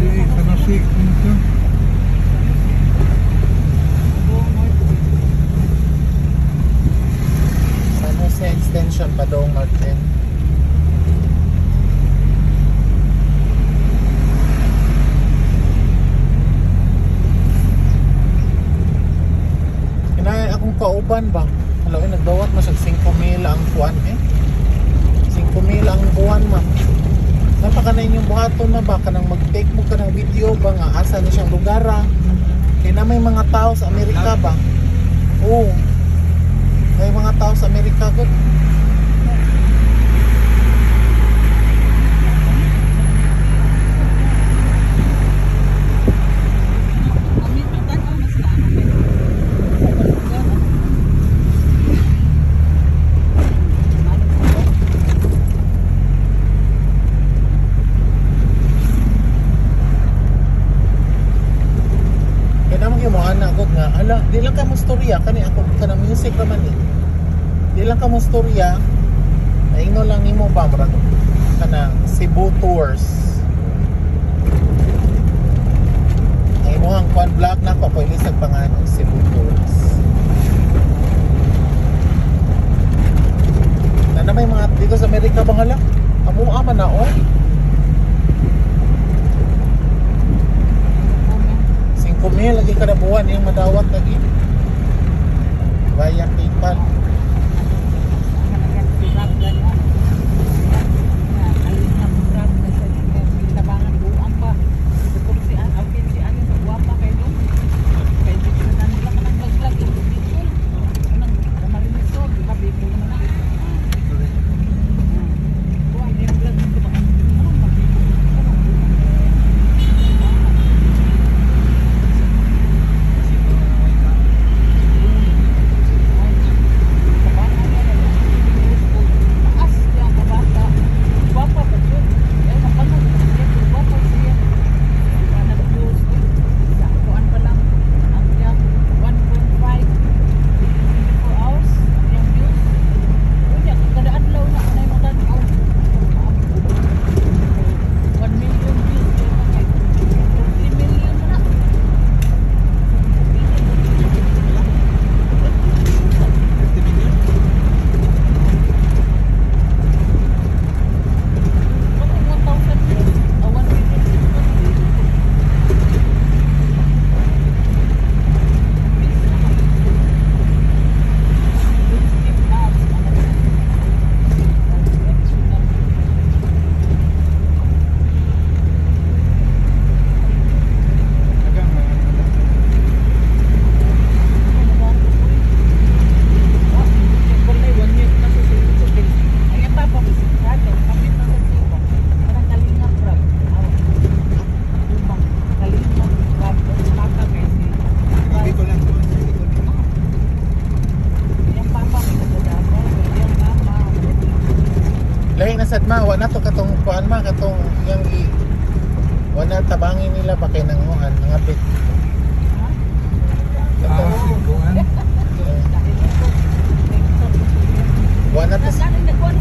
Kanasik ito. San Jose Extension pa doon Martin. Kinaya akong kauban ba? Hello, nagdawat mo sa 5,000 ang buwan eh. 5,000 ang buwan ma. Napakanayin yung buhaton na ba? Kanang mag-take mo ka ng video ba nga asa na siyang lugar ah. Kaya na may mga tao sa Amerika ba? Oo. May mga tao sa Amerika good. Di lang ka mo storya kani ako kana music naman eh. Di lang ka mo storya. Naingo lang nimo ba murag kana Cebu tours. Ay mo ang kwan vlog na ko ilisag pangano Cebu tours. Na may mga dito sa Amerika bang hala? Amo man na oh. 5,000 lagi kada buwan yung madawat lagi. Bayang PayPal. Sad ma, wala to katong kuan ma katong yang wala tabangin nila pa kay nanguhan ngapit. Katong kuan. Wala to sa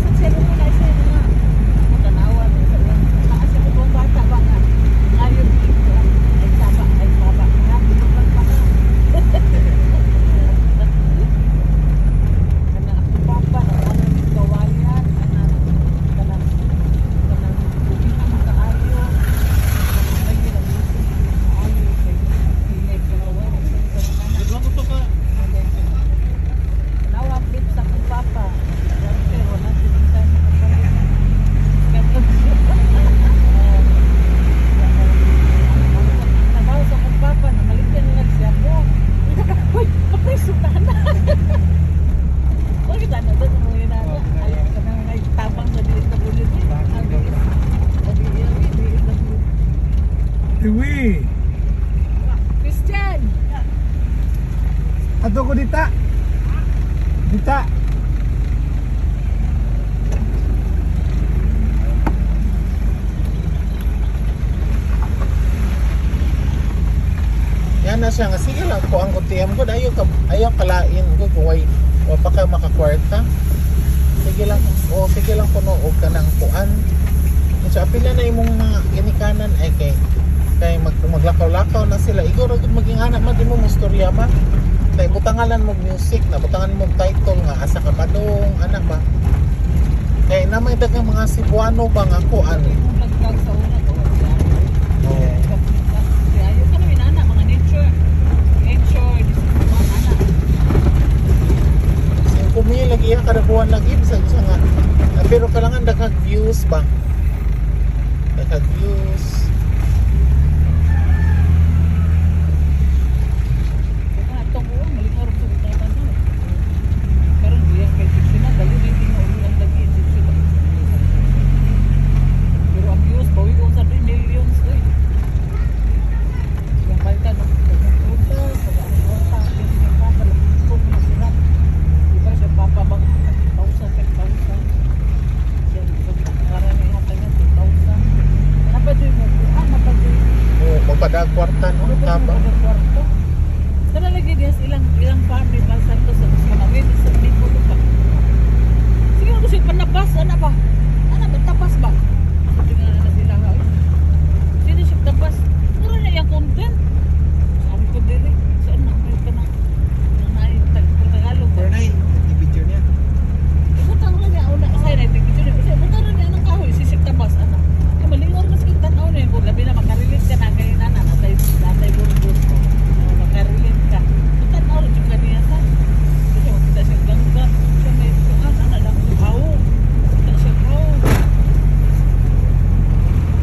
Christian. Ato ko dita. Dita. Yan na siya nga sige lang ko ang KTM ko ayaw kalain ko kung wa pa ka makakwarta. Sige lang sige lang kuno og kanang kuan. So apila na imong mga ginikanan ay kay maglakaw na sila. Igor agad maging anak man din mo mustorya man. Kay butangalan mo music na butangan mo title nga asa ka padong anak ba. Kay na may dagang mga Cebuano ba nga ko ano. Nagtag sa una to. Oh. Kaya ayun ka namin anak, mga nature. Nature, mga anak. 5,000 lagi ya kada buwan lagi bisa nga. Pero kailangan daghang views ba. Daghang views. Kaya itong uwan, malingaro sa bitapan na. Karon diyan kay Sixina, dali na hindi na ulan lagi in Sixina. Pero ang views, bawi ko sa 3 millions eh. Yung balta, no? Pagpunta, pag-anuota, pinagpapalang masirat. Di ba siya papabang 1,000, 10,000. Siya, karami hata niya, 2,000. Napadoy mo, napadoy. Oh, magpadag kwarta no taba. Sana lagi dia ilang farm di Bal Santos sa Manawin sa Biko pa. Sige ko siya panabas ana ba? Ana ba tapas ba? Sabi nga na sila ha. Sige siya tapas. Puro na yung content. Sabi ko dili. Saan na may ka na Tagalog. Bernay, i-video niya. Butang na niya una sa na picture niya. Kasi butang na niya ng kahoy si siya tapas ana. Kaya malingor mas kita tanaw na yung labi na makarelate ka na kay nana natay burgos. Makarelate ka. Butan na ulit yung kaniya sa. Kasi makita siya gangga. Siya may tuan, ana lang siya how. Kita siya how.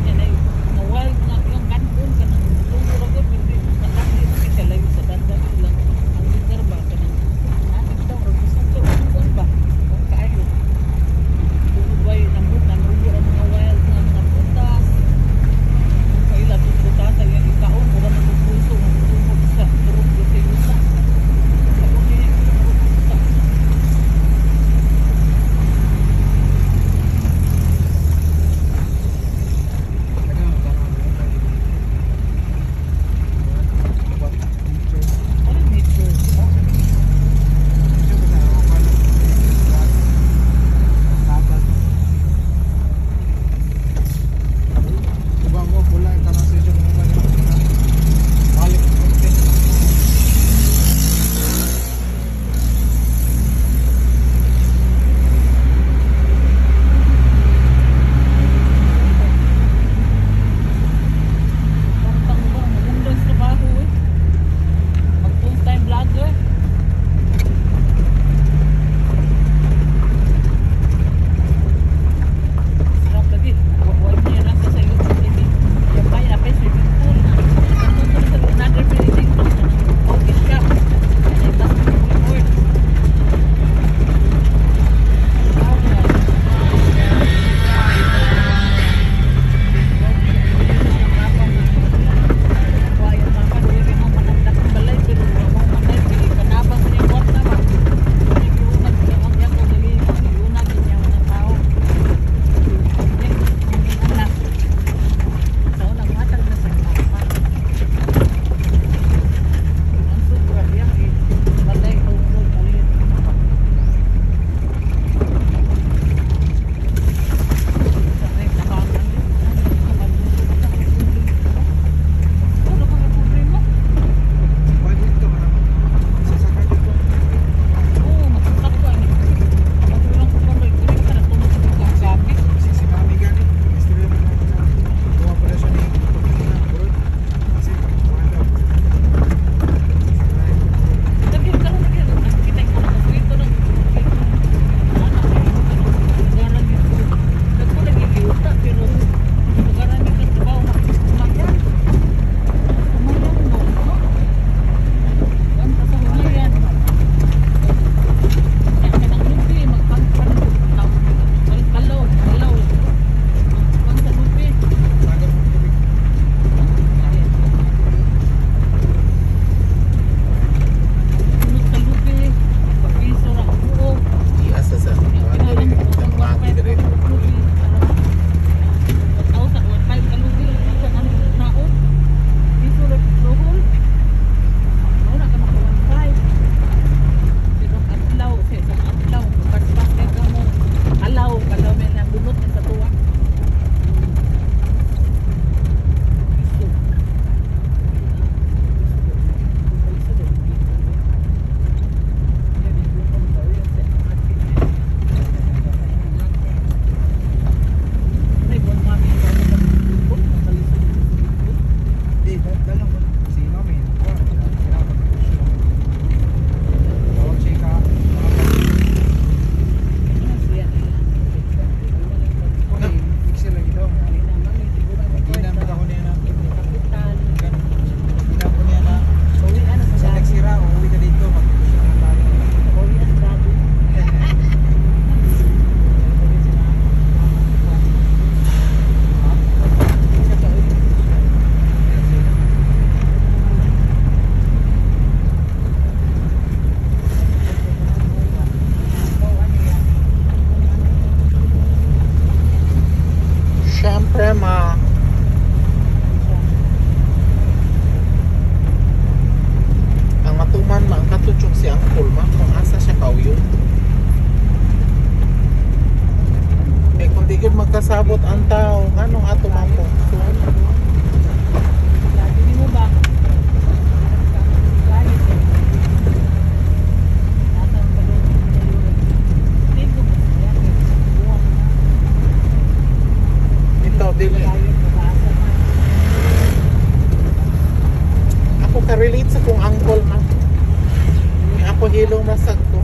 Nahihilong masag ko.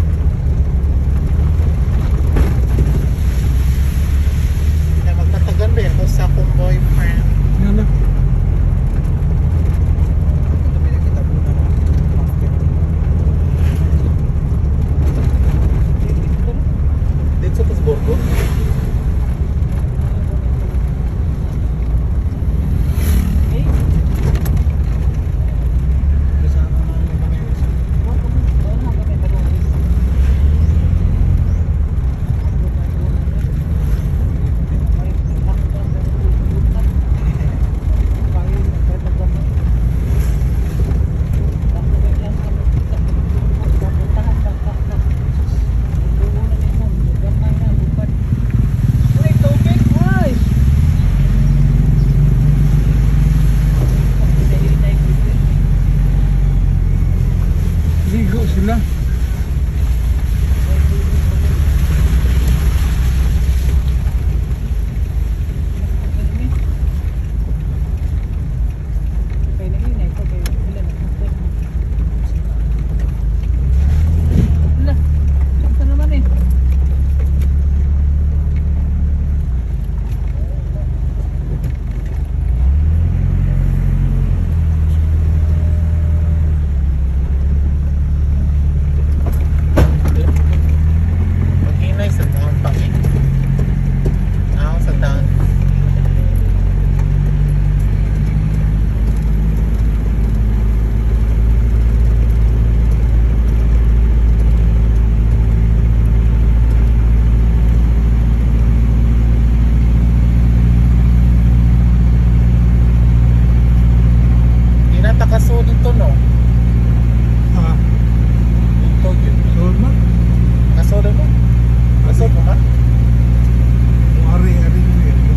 Na magtatagan ba yan ko sa akong boyfriend. Yan na. Dito sa Borgo. Ligo sila. Maghinay sa taon pa eh. Ako sa taon. Di na takaso dito no? Ah, Dito yun. sold na. Kasoda mo? Kasod mo man? Ari mo yan.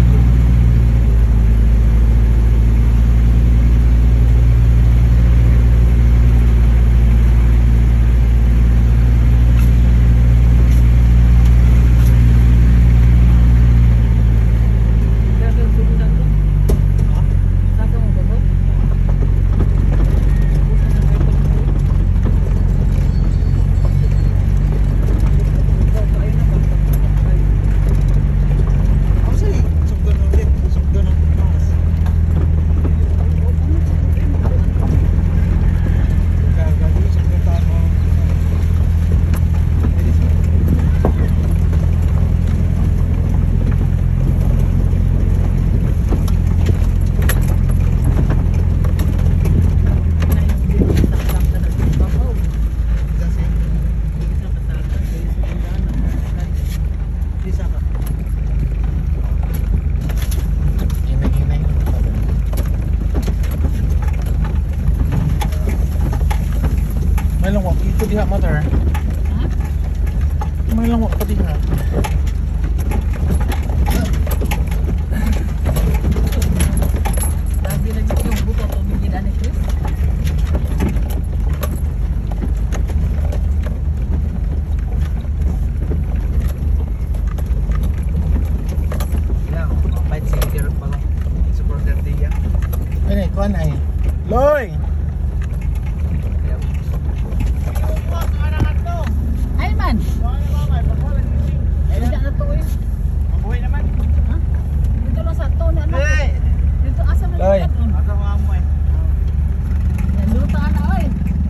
Hinay-hinay. May lang wak ito diha mother. May lang wak pa diha. Sabi lagi yung buto to bigyan ani Chris. Lang, mapait si Direk pa lang. Supporter dia. Ay, kuan ay. Loy! Ay man. Ay na to eh. Mabuhay naman. Ha? Dito lang sa to na ano. Hey! Dito asa man Loy. yung Asa mga mo eh. yan luta na oy.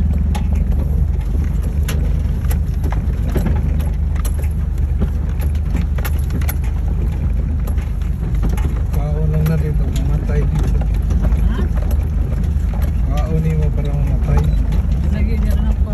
Kaulang na dito. Mamatay dito. Ha? Kauni mo para mamatay. Lagi niya na pa.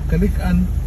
Kalikan.